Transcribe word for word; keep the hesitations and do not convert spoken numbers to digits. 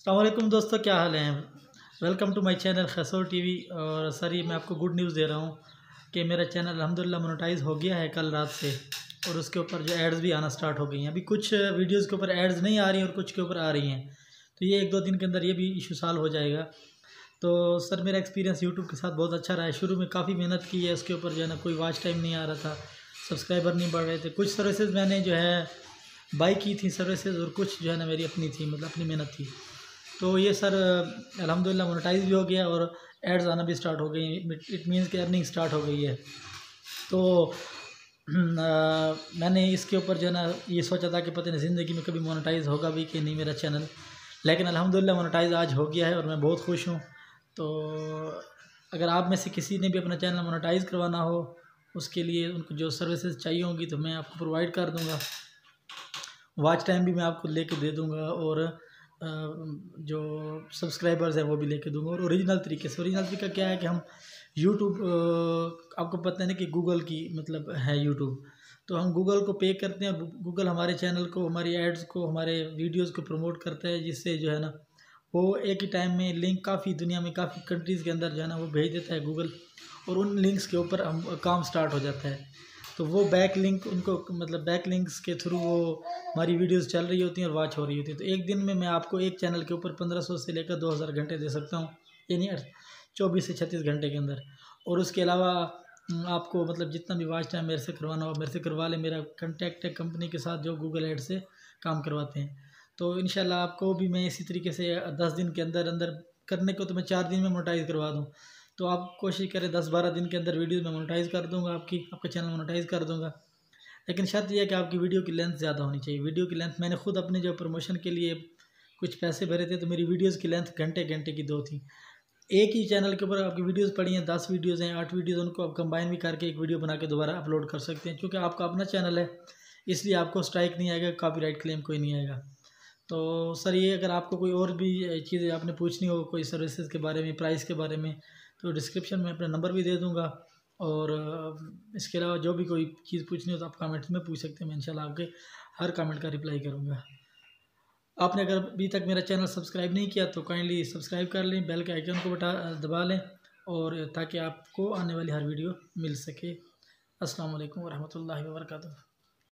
अस्सलाम वालेकुम दोस्तों, क्या हाल है। वेलकम टू माय चैनल खसोर टीवी। और सर ये मैं आपको गुड न्यूज़ दे रहा हूँ कि मेरा चैनल अल्हम्दुलिल्लाह मोनेटाइज हो गया है कल रात से। और उसके ऊपर जो एड्स भी आना स्टार्ट हो गई हैं। अभी कुछ वीडियोस के ऊपर एड्स नहीं आ रही हैं और कुछ के ऊपर आ रही हैं, तो ये एक दो दिन के अंदर ये भी इशू सॉल्व हो जाएगा। तो सर मेरा एक्सपीरियंस यूट्यूब के साथ बहुत अच्छा रहा है। शुरू में काफ़ी मेहनत की है, उसके ऊपर जो है ना कोई वॉच टाइम नहीं आ रहा था, सब्सक्राइबर नहीं बढ़ रहे थे। कुछ सर्विसेज मैंने जो है बाई की थी सर्विसेज, और कुछ जो है ना मेरी अपनी थी, मतलब अपनी मेहनत थी। तो ये सर अल्हम्दुलिल्लाह मोनेटाइज भी हो गया और एड्स आना भी स्टार्ट हो गई। इट मीन्स कि अर्निंग स्टार्ट हो गई है। तो आ, मैंने इसके ऊपर जो है ना ये सोचा था कि पता नहीं ज़िंदगी में कभी मोनेटाइज होगा भी कि नहीं मेरा चैनल, लेकिन अल्हम्दुलिल्लाह मोनेटाइज आज हो गया है और मैं बहुत खुश हूँ। तो अगर आप में से किसी ने भी अपना चैनल मोनेटाइज करवाना हो, उसके लिए उनको जो सर्विसेज चाहिए होंगी तो मैं आपको प्रोवाइड कर दूँगा। वॉच टाइम भी मैं आपको लेके दे दूँगा और जो सब्सक्राइबर्स हैं वो भी लेके दूँगा। और ओरिजिनल तरीके से, ओरिजिनल तरीका क्या है कि हम यूट्यूब, आपको पता है ना कि गूगल की मतलब है यूट्यूब, तो हम गूगल को पे करते हैं। गूगल हमारे चैनल को, हमारी एड्स को, हमारे वीडियोस को प्रमोट करता है, जिससे जो है ना वो एक ही टाइम में लिंक काफ़ी दुनिया में काफ़ी कंट्रीज़ के अंदर जो है ना वो भेज देता है गूगल, और उन लिंक्स के ऊपर हम काम स्टार्ट हो जाता है। तो वो बैक लिंक उनको, मतलब बैक लिंक्स के थ्रू वो हमारी वीडियोस चल रही होती हैं और वॉच हो रही होती है। तो एक दिन में मैं आपको एक चैनल के ऊपर पंद्रह सौ से लेकर दो हज़ार घंटे दे सकता हूँ, यानी चौबीस से छत्तीस घंटे के अंदर। और उसके अलावा आपको मतलब जितना भी वॉच टाइम मेरे से करवाना हो मेरे से करवा ले। मेरा कॉन्टैक्ट है कंपनी के साथ जो गूगल एड से काम करवाते हैं। तो इंशाल्लाह आपको भी मैं इसी तरीके से दस दिन के अंदर अंदर करने को तो मैं चार दिन में मोनेटाइज करवा दूँ। तो आप कोशिश करें दस बारह दिन के अंदर वीडियो में मोनेटाइज कर दूँगा, आपकी आपका चैनल मोनेटाइज कर दूँगा। लेकिन शर्त यह है कि आपकी वीडियो की लेंथ ज़्यादा होनी चाहिए। वीडियो की लेंथ, मैंने खुद अपने जो प्रमोशन के लिए कुछ पैसे भरे थे तो मेरी वीडियोस की लेंथ घंटे घंटे की दो थी। एक ही चैनल के ऊपर आपकी वीडियोस पड़ी हैं, दस वीडियोस हैं, आठ वीडियोस, उनको आप कंबाइन भी करके एक वीडियो बना के दोबारा अपलोड कर सकते हैं। क्योंकि आपका अपना चैनल है, इसलिए आपको स्ट्राइक नहीं आएगा, कॉपीराइट क्लेम कोई नहीं आएगा। तो सर ये अगर आपको कोई और भी चीज़ें आपने पूछनी हो, कोई सर्विसेज के बारे में, प्राइस के बारे में, तो डिस्क्रिप्शन में अपना नंबर भी दे दूँगा। और इसके अलावा जो भी कोई चीज़ पूछनी हो तो आप कमेंट्स में पूछ सकते हैं, मैं इंशाल्लाह आपके हर कमेंट का रिप्लाई करूँगा। आपने अगर अभी तक मेरा चैनल सब्सक्राइब नहीं किया तो काइंडली सब्सक्राइब कर लें, बेल के आइकन को बटा दबा लें, और ताकि आपको आने वाली हर वीडियो मिल सके। अस्सलाम वालेकुम वरहमतुल्लाहि वबरकातुहू।